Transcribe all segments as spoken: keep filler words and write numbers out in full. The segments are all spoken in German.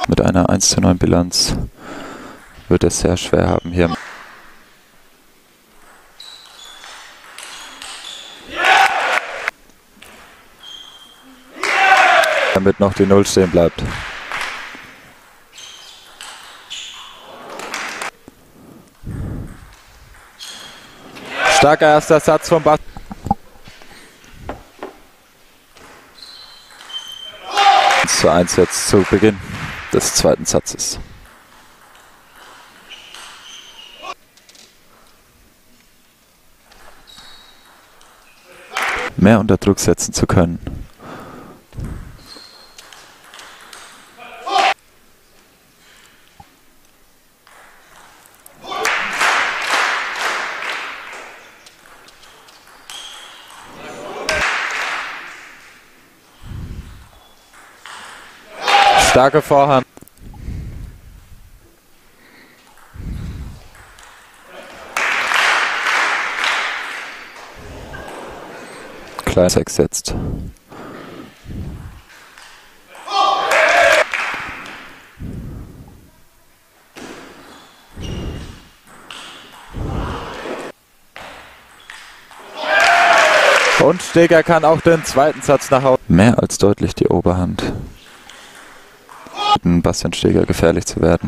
Mit einer eins zu neun Bilanz wird es sehr schwer haben hier. Damit noch die Null stehen bleibt. Starker erster Satz von Bastian. eins zu eins jetzt zu Beginn des zweiten Satzes. Mehr unter Druck setzen zu können. Starke Vorhand. Klein sechs setzt. Und Steger kann auch den zweiten Satz nach Hause. Mehr als deutlich die Oberhand. Bastian Steger gefährlich zu werden.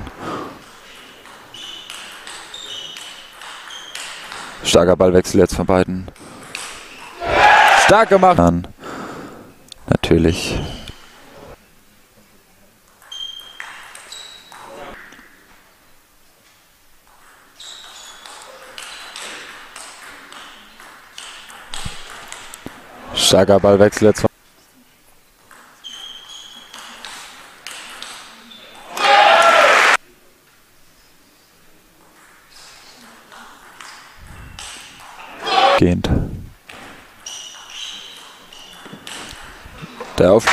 Starker Ballwechsel jetzt von beiden. Stark gemacht. Dann natürlich. Starker Ballwechsel jetzt von gehend. Der auf.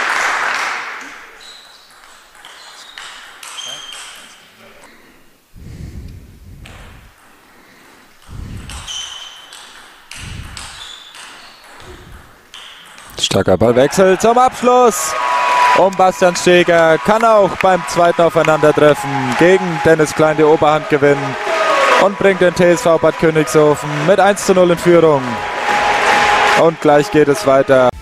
Starker Ballwechsel zum Abschluss. Und Bastian Steger kann auch beim zweiten Aufeinandertreffen gegen Dennis Klein die Oberhand gewinnen. Und bringt den T S V Bad Königshofen mit eins zu null in Führung. Und gleich geht es weiter.